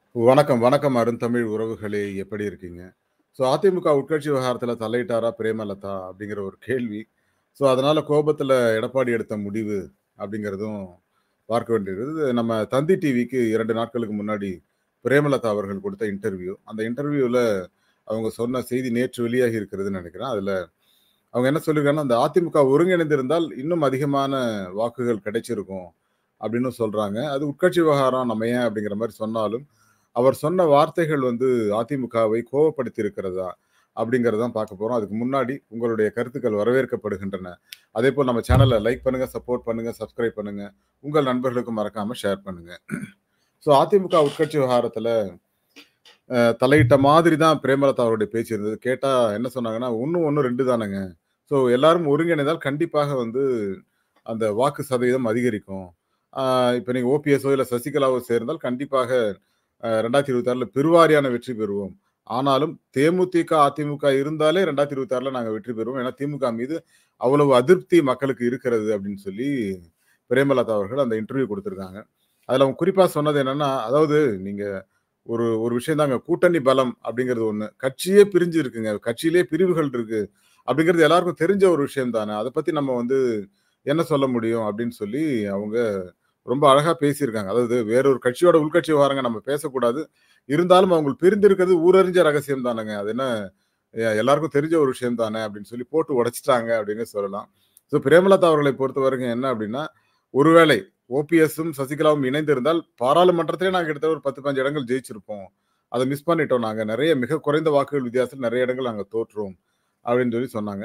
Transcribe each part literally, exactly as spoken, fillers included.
வணக்கம், வணக்கம் அருந்தமிழ் உறவுகளே! எப்படி இருக்கீங்க? ஸோ அதிமுக உட்கட்சி விவகாரத்தில தலையிட்டாரா பிரேமலதா? அப்படிங்கிற ஒரு கேள்வி. ஸோ அதனால கோபத்தில எடப்பாடி எடுத்த முடிவு அப்படிங்கிறதும் பார்க்க வேண்டியது. இது நம்ம தந்தி டிவிக்கு இரண்டு நாட்களுக்கு முன்னாடி பிரேமலதா அவர்கள் கொடுத்த இன்டர்வியூ. அந்த இன்டர்வியூல அவங்க சொன்ன செய்தி நேற்று வெளியாகி இருக்கிறதுன்னு நெனைக்கிறேன். அதுல அவங்க என்ன சொல்லியிருக்காங்கன்னா, "அந்த அதிமுக ஒருங்கிணைந்திருந்தால் இன்னும் அதிகமான வாக்குகள் கிடைச்சிருக்கும்." அப்படின்னு சொல்றாங்க. அது உட்கட்சி விவகாரம் நம்ம ஏன் அப்படிங்கிற மாரி சொன்னாலும், அவர் சொன்ன வார்த்தைகள் வந்து அதிமுகவை கோவப்படுத்தி இருக்கிறதா? அப்படிங்கிறத தான் பார்க்க போறோம். அதுக்கு முன்னாடி உங்களுடைய கருத்துக்கள் வரவேற்கப்படுகின்றன. அதேபோல் நம்ம சேனல லைக் பண்ணுங்க, சப்போர்ட் பண்ணுங்க, சப்ஸ்கிரைப் பண்ணுங்க. உங்கள் நண்பர்களுக்கும் மறக்காம ஷேர் பண்ணுங்க. ஸோ அதிமுக உட்கட்சி விவகாரத்துல அ தலையிட்ட மாதிரி தான் பிரேமலதா அவருடைய பேச்சு இருந்தது. கேட்டா என்ன சொன்னாங்கன்னா, "ஒண்ணு ஒண்ணு ரெண்டு தானங்க. ஸோ எல்லாரும் ஒருங்கிணைந்தால் கண்டிப்பாக வந்து அந்த வாக்கு சதவீதம் அதிகரிக்கும். ஆ இப்ப நீங்க ஓபிஎஸ்ஸோ இல்ல சசிகலாவோ சேர்ந்தால் கண்டிப்பாக அ இரண்டாயிரத்து இருபத்தி ஆறுல பெருவாரியான வெற்றி பெறுவோம். ஆனாலும் தேமுதிக, அதிமுக இருந்தாலே இரண்டாயிரத்து இருபத்தி ஆறுல நாங்க வெற்றி பெறுவோம். ஏன்னா திமுக மீது அவ்வளவு அதிருப்தி மக்களுக்கு இருக்கிறது." அப்படின்னு சொல்லி பிரேமலதா அவர்கள் அந்த இன்டர்வியூ குடுத்திருக்காங்க. அதுல அவங்க குறிப்பா சொன்னது என்னன்னா, அதாவது நீங்க ஒரு ஒரு விஷயம் தாங்க. கூட்டணி பலம் அப்படிங்கிறது ஒண்ணு. கட்சியே பிரிஞ்சு இருக்குங்க. கட்சியிலேயே பிரிவுகள் இருக்கு. அப்படிங்கிறது எல்லாருக்கும் தெரிஞ்ச ஒரு விஷயம் தானே. அத பத்தி நம்ம வந்து என்ன சொல்ல முடியும் அப்படின்னு சொல்லி அவங்க ரொம்ப அழகா பேசியிருக்காங்க. அதாவது வேற ஒரு கட்சியோட உள்கட்சி விவகாரங்க நம்ம பேசக்கூடாது. இருந்தாலும் அவங்க பிரிந்திருக்கிறது ஊரறிஞ்ச ரகசியம் தானங்க. அது என்ன எ எல்லாருக்கும் தெரிஞ்ச ஒரு விஷயம் தானே அப்படின்னு சொல்லி போட்டு உடைச்சுட்டாங்க அப்படின்னு சொல்லலாம். ஸோ பிரேமலதா அவர்களை பொறுத்தவரைக்கும் என்ன அப்படின்னா, ஒருவேளை ஓபிஎஸ்ஸும் சசிகலாவும் இணைந்திருந்தால் பாராளுமன்றத்திலே நாங்க கிட்டத்தட்ட ஒரு பத்து, பதினைந்து இடங்கள் ஜெயிச்சிருப்போம். அத மிஸ் பண்ணிட்டோம் நாங்க. நெறைய மிக குறைந்த வாக்குகள் வித்தியாசத்துல நெறைய இடங்கள் நாங்க தோற்றோம். அப்படின்னு சொல்லி சொன்னாங்க.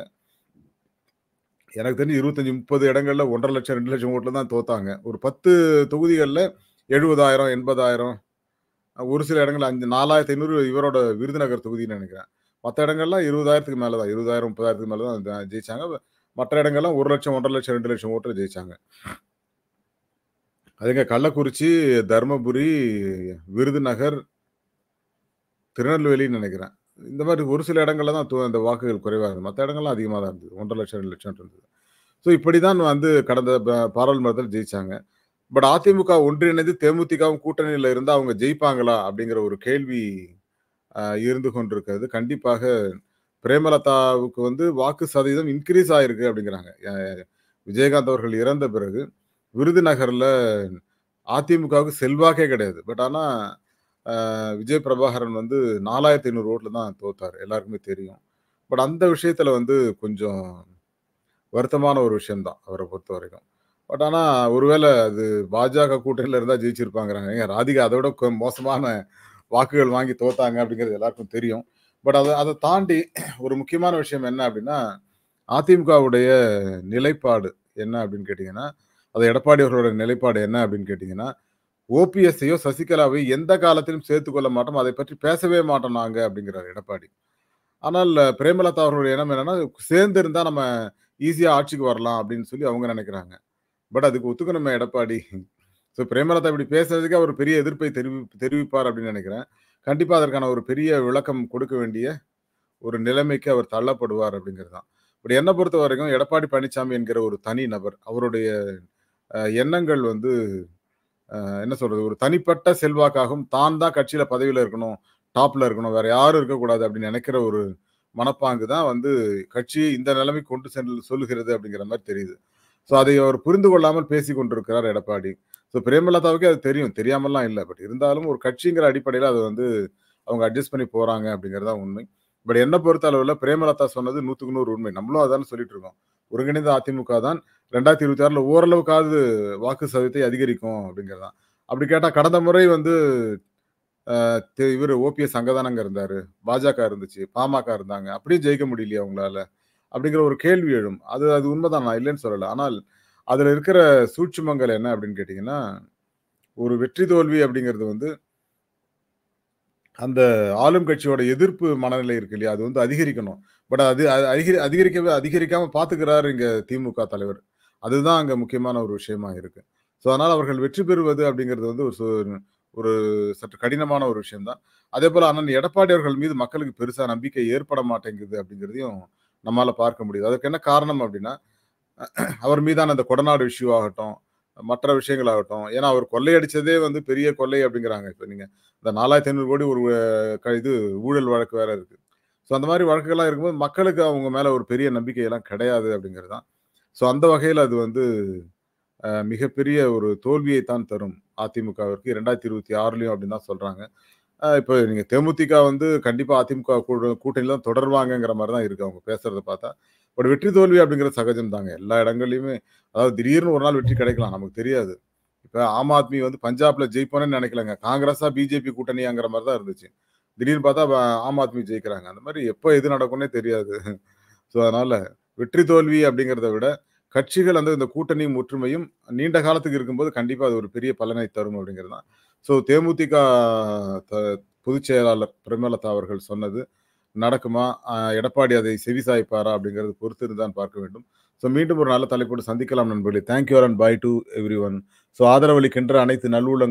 எனக்கு தெரிஞ்சு இருபத்தி ஐந்து, முப்பது இடங்கள்ல ஒன்றரை லட்சம், ரெண்டு லட்சம் ஓட்டுல தான் தோத்தாங்க. ஒரு பத்து தொகுதிகள்ல எழுபதாயிரம், எண்பதாயிரம் ஒரு சில இடங்கள்ல அஞ்சு நாலாயிரத்து ஐநூறு இவரோட விருதுநகர் தொகுதின்னு நெனைக்கிறேன். மத்த இடங்கள்லாம் இருபதாயிரத்துக்கு மேல தான். இருபதாயிரம், முப்பதாயிரத்துக்கு மேல தான் ஜ ஜெயிச்சாங்க. மற்ற இடங்கள்லாம் ஒரு லட்சம், ஒன்றரை லட்சம், ரெண்டு லட்சம் ஓட்டுல ஜெயிச்சாங்க. அதுங்க கள்ளக்குறிச்சி, தர்மபுரி, விருதுநகர், திருநெல்வேலின்னு நெனைக்கிறேன். இந்த மாரி ஒரு சில இடங்கள்ல தான் து அந்த வாக்குகள் குறைவா இருந்தது. மத்த இடங்கள்லாம் அதிகமா தான் இருந்தது. ஒன்றரை லட்சம், ரெண்டு லட்சம் இருந்தது. ஸோ இப்படிதான் வந்து கடந்த ப பாராளுமன்றத்தில் ஜெயிச்சாங்க. பட் அதிமுக ஒன்றிணைந்து தேமுதிகவும் கூட்டணியில இருந்தா அவங்க ஜெயிப்பாங்களா? அப்படிங்கிற ஒரு கேள்வி அ இருந்து கொண்டிருக்கிறது. கண்டிப்பாக பிரேமலதாவுக்கு வந்து வாக்கு சதவீதம் இன்கிரீஸ் ஆயிருக்கு அப்படிங்கிறாங்க. அ விஜயகாந்த் அவர்கள் இறந்த பிறகு விருதுநகர்ல அதிமுகவுக்கு செல்வாக்கே கிடையாது. பட் ஆனா அ விஜய் பிரபாகரன் வந்து நாலாயிரத்து ஐநூறு ஓட்ல தான் தோத்தாரு. எல்லாருக்குமே தெரியும். பட் அந்த விஷயத்துல வந்து கொஞ்சம் வருத்தமான ஒரு விஷயம் தான் அவர பொறுத்தவரைக்கும். பட் ஆனா ஒருவேள அது பாஜக கூட்டணியில இருந்தா ஜெயிச்சிருப்பாங்கிறாங்க. ஏங்க ராதிகா அத விட கொ மோசமான வாக்குகள் வாங்கி தோத்தாங்க அப்படிங்கிறது எல்லாருக்கும் தெரியும். பட் அத அத தாண்டி ஒரு முக்கியமான விஷயம் என்ன அப்படின்னா, அதிமுகவுடைய நிலைப்பாடு என்ன அப்படின்னு கேட்டீங்கன்னா, அது எடப்பாடி அவர்களோட நிலைப்பாடு என்ன அப்படின்னு கேட்டீங்கன்னா, ஓபிஎஸ்ஸையோ, சசிகலாவையோ எந்த காலத்திலும் சேர்த்துக் கொள்ள மாட்டோம். அதைப் பற்றி பேசவே மாட்டோம் நாங்க அப்படிங்கிறாரு எடப்பாடி. ஆனால் பிரேமலதா அவர்களுடைய எண்ணம் என்னன்னா, சேர்ந்து இருந்தா நம்ம ஈஸியா ஆட்சிக்கு வரலாம் அப்படின்னு சொல்லி அவங்க நினைக்கிறாங்க. பட் அதுக்கு ஒத்துக்கணுமே எடப்பாடி. ஸோ பிரேமலதா இப்படி பேசுறதுக்கே அவர் பெரிய எதிர்ப்பை தெரிவி தெரிவிப்பார் அப்படின்னு நினைக்கிறேன். கண்டிப்பா அதற்கான ஒரு பெரிய விளக்கம் கொடுக்க வேண்டிய ஒரு நிலைமைக்கு அவர் தள்ளப்படுவார் அப்படிங்கிறது தான். பட் என்ன பொறுத்தவரைக்கும் எடப்பாடி பழனிசாமி என்கிற ஒரு தனி நபர். அவருடைய அ எண்ணங்கள் வந்து என்ன சொல்றது? ஒரு தனிப்பட்ட செல்வாக்காகவும், தான் தான் கட்சியில பதவியில இருக்கணும், டாப்ல இருக்கணும், வேற யாரும் இருக்கக்கூடாது அப்படின்னு நினைக்கிற ஒரு மனப்பாங்கு தான் வந்து கட்சியை இந்த நிலைமைக்கு கொண்டு சென்று சொல்லுகிறது அப்படிங்கிற மாரி தெரியுது. ஸோ அதை அவர் புரிந்து கொள்ளாமல் பேசிக் கொண்டிருக்கிறார் எடப்பாடி. ஸோ பிரேமலதாவுக்கே அது தெரியும். தெரியாமல்லாம் இல்ல. பட் இருந்தாலும் ஒரு கட்சிங்கிற அடிப்படையில அத வந்து அவங்க அட்ஜஸ்ட் பண்ணி போறாங்க அப்படிங்கிறது தான் உண்மை. பட் என்ன பொறுத்த அளவுல பிரேமலதா சொன்னது நூற்றுக்கு நூறு உண்மை. நம்மளும் அதானே சொல்லிட்டு இருக்கோம். ஒருங்கிணைந்த அதிமுக தான் இரண்டாயிரத்து இருபத்தி ஆறுல ஓரளவுக்காவது வாக்கு சதவீதத்தை அதிகரிக்கும் அப்படிங்கிறது தான். அப்படி கேட்டா கடந்த முறை வந்து அ தி இவரு ஓபிஎஸ் அங்க தானங்க இருந்தாரு. பாஜக இருந்துச்சு. பாமக இருந்தாங்க. அப்படியும் ஜெயிக்க முடியலையா உங்களால? அப்படிங்கிற ஒரு கேள்வி எழும். அது அது உண்மைதான். நான் இல்லைன்னு சொல்லல. ஆனால் அதுல இருக்கிற சூட்சுமங்கள் என்ன அப்படின்னு கேட்டீங்கன்னா, ஒரு வெற்றி தோல்வி அப்படிங்கிறது வந்து அந்த ஆளும் கட்சியோட எதிர்ப்பு மனநிலை இருக்கு இல்லையா? அது வந்து அதிகரிக்கணும். பட் அது அது அதிகரி அதிகரிக்கவே அதிகரிக்காம பார்த்துக்கிறாரு இங்க திமுக தலைவர். அதுதான் அங்க முக்கியமான ஒரு விஷயமா இருக்கு. ஸோ அதனால அவர்கள் வெற்றி பெறுவது அப்படிங்கிறது வந்து ஒரு சு ஒரு சற்று கடினமான ஒரு விஷயம் தான். அதேபோல அண்ணன் எடப்பாடி அவர்கள் மீது மக்களுக்கு பெருசா நம்பிக்கை ஏற்பட மாட்டேங்குது அப்படிங்கிறதையும் நம்மால பார்க்க முடியுது. அதற்கு என்ன காரணம் அப்படின்னா, அவர் மீதான அந்த கொடநாடு இஷ்யூ ஆகட்டும், மற்ற விஷயங்கள் ஆகட்டும். ஏன்னா, அவர் கொள்ளையடிச்சதே வந்து பெரிய கொள்ளை அப்படிங்கிறாங்க. இப்ப நீங்க இந்த நாலாயிரத்து ஐநூறு கோடி ஒரு க இது ஊழல் வழக்கு வேற இருக்கு. ஸோ அந்த மாரி வழக்குகள்லாம் இருக்கும்போது, மக்களுக்கு அவங்க மேல ஒரு பெரிய நம்பிக்கை எல்லாம் கிடையாது அப்படிங்கிறது தான். ஸோ அந்த வகையில அது வந்து அ மிகப்பெரிய ஒரு தோல்வியை தான் தரும் அதிமுகவிற்கு இரண்டாயிரத்து இருபத்தி ஆறிலும் அப்படின்னு தான் சொல்றாங்க. அ இப்ப நீங்க தேமுதிக வந்து கண்டிப்பா அதிமுக கூட கூட்டணியில தான் தொடருவாங்கங்கிற மாரி தான் இருக்கு அவங்க பேசுறத பார்த்தா. பட் வெற்றி தோல்வி அப்படிங்கிறது சகஜம் தாங்க. எல்லா இடங்கள்லயுமே அதாவது திடீர்னு ஒரு நாள் வெற்றி கிடைக்கலாம். நமக்கு தெரியாது. இப்ப ஆம் ஆத்மி வந்து பஞ்சாப்ல ஜெயிப்பான்னு நெனைக்கலங்க. காங்கிரஸா, பிஜேபி கூட்டணியாங்கிற மாரி தான் இருந்துச்சு. திடீர்னு பார்த்தா வ ஆம் ஆத்மி ஜெயிக்கிறாங்க. அந்த மாரி எப்ப எது நடக்கும்னே தெரியாது. ஸோ அதனால வெற்றி தோல்வி அப்படிங்கிறத விட, கட்சிகள் வந்து இந்த கூட்டணியும், ஒற்றுமையும் நீண்ட காலத்துக்கு இருக்கும்போது கண்டிப்பா அது ஒரு பெரிய பலனை தரும் அப்படிங்கிறது தான். ஸோ தேமுதிக த பொதுச் செயலாளர் பிரேமலதா அவர்கள் சொன்னது நடக்குமா? அ எடப்பாடி அதை செவிசாய்ப்பாரா? அப்படிங்கிறது பொறுத்திருந்து தான் பார்க்க வேண்டும். ஸோ மீண்டும் ஒரு நல்ல தலைப்போடு சந்திக்கலாம் நண்பர்களே. Thank you are and bye to everyone. So ஆதரவளிக்கின்ற அனைத்து நல்லுள்ள